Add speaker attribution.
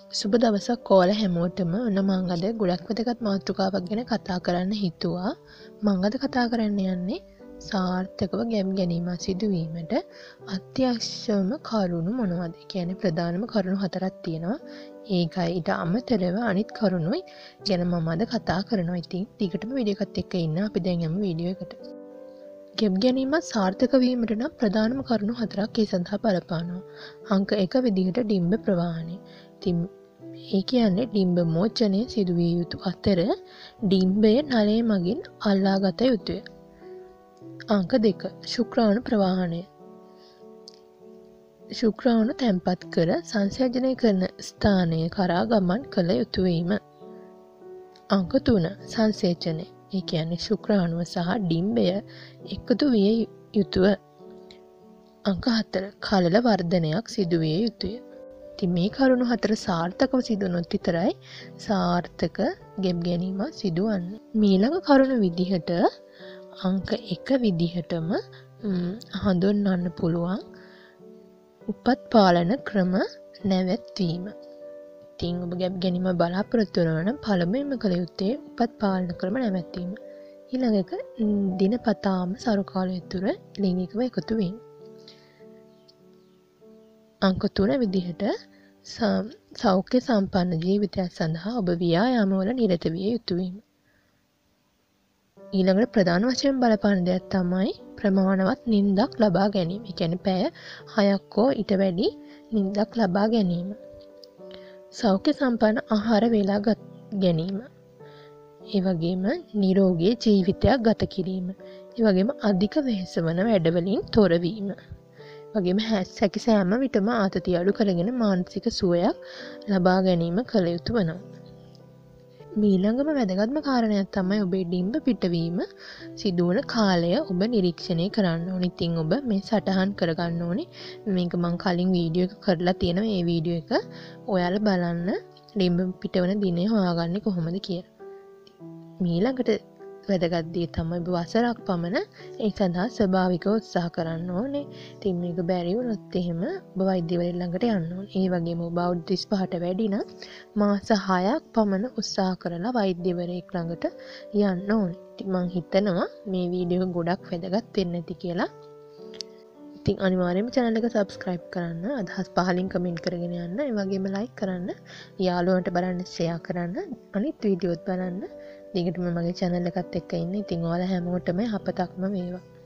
Speaker 1: සුබ දවසක් කෝල හැමෝටම ඔන්න මං අද ගොඩක් වැදගත් මාතෘකාවක් ගැන කතා කරන්න හිතුවා. මං අද කතා කරන්න යන්නේ සාර්ථකව ගැම් ගැනීම සිදුවීමට අත්‍යවශ්‍යම කරුණු මොනවද? කියන්නේ ප්‍රධානම කරුණු 4ක් තියෙනවා. ඒකයි ඊට අමතරව අනිත් කරුණුයි ගැන මම අද කතා කරනවා. ඉතින් ටිකටම වීඩියෝ එකත් එක්ක ඉන්න අපි දැන් යමු වීඩියෝ එකට. ගැම් ගැනීමත් සාර්ථක වීමට නම් ප්‍රධානම කරුණු 4ක් ඒ සඳහා බලපානවා. අංක 1 විදිහට ඩිම්බ ප්‍රවාහනය. ඉතින් ඒ කියන්නේ ඩිම්බ මෝචනය සිදුවිය යුතු අතර ඩිම්බය නලය මගින් අල්ලාගත යුතුය. අංක 2 ශුක්‍රාණු ප්‍රවාහනය. ශුක්‍රාණු තැන්පත් කර සංසේචනය කරන ස්ථානය කරා ගමන් කළ යුතු වීම. අංක 3 සංසේචනය. ඒ කියන්නේ ශුක්‍රාණුව සහ ඩිම්බය එකතු විය යුතුය. අංක 4 කලල වර්ධනයක් සිදුවිය යුතුය. ඉතින් මේ කරුණු 4 සාර්ථකව සිදුනොත් විතරයි සාර්ථක ගැම් ගැනීම සිදුවන්නේ. ඊළඟ කරුණ විදිහට අංක 1 විදිහටම හඳුන්වන්න පුළුවන් උපත් පාලන ක්‍රම නැවැත්වීම. ඉතින් ඔබ ගැම් ගැනීම බලාපොරොත්තු වෙනවා නම් පළමුවෙන්ම කළ යුත්තේ උපත් පාලන ක්‍රම නැවැත්වීම. ඊළඟ එක දිනපතාම සරු කාලය තුර ලිංගිකව එකතු වීම. අංක 3 විදිහට සෞඛ්‍ය සම්පන්න ජීවිතයක් සඳහා ඔබ ව්‍යායාමවල නිරත විය යුතු වීම. ඊළඟට ප්‍රධාන වශයෙන් බලපාන දෙයක් තමයි ප්‍රමාණවත් නිින්දක් ලබා ගැනීම. ඒ කියන්නේ පැය 6ක් හෝ ඊට වැඩි නිින්දක් ලබා ගැනීම. සෞඛ්‍ය සම්පන්න ආහාර වේලා ගැනීම. ඒ වගේම නිරෝගී ජීවිතයක් ගත කිරීම. ඒ වගේම අධික වෙහෙස වන වැඩවලින් තොර වීම. වගේම හැකි සෑම විටම ආතතිය අඩු කරගෙන මානසික සුවයක් ලබා ගැනීම කළ යුතු වෙනවා. ඊළඟම වැදගත්ම කාරණයක් තමයි ඔබේ ඩිම්බ පිටවීම සිදුවන කාලය ඔබ නිරීක්ෂණය කරන්න ඕනේ. ඉතින් ඔබ මේ සටහන් කරගන්න ඕනේ. මේක මම කලින් වීඩියෝ එක කරලා තියෙනවා. මේ වීඩියෝ එක ඔයාලා බලන්න ඩිම්බ පිටවන දිනේ හොයාගන්නේ කොහොමද කියලා. ඊළඟට වැදගත් දේ තමයි ඔබ වසරක් පමණ ඒ සඳහා ස්වභාවිකව උත්සාහ කරන්න ඕනේ. ඉතින් මේක බැරි වුණොත් එහෙම ඔබ වෛද්‍යවරයෙක් ළඟට යන්න ඕනේ. ඒ වගේම ඔබ අවුරුදු 35ට වැඩි නම් මාස 6ක් පමණ උත්සාහ කරලා වෛද්‍යවරයෙක් ළඟට යන්න ඕනේ. ඉතින් මම හිතනවා මේ වීඩියෝ එක ගොඩක් වැදගත් වෙන්න ඇති කියලා. ඉතින් අනිවාර්යයෙන්ම channel එක subscribe කරන්න, අදහස් පහලින් comment කරගෙන යන්න, ඒ වගේම like කරන්න, යාළුවන්ට බලන්න share කරන්න, අනිත් වීඩියෝත් බලන්න. දිගටම මගේ channel එකත් එක්ක ඉන්න. ඉතින් ඔයාලා හැමෝටම යහපතක්ම වේවා.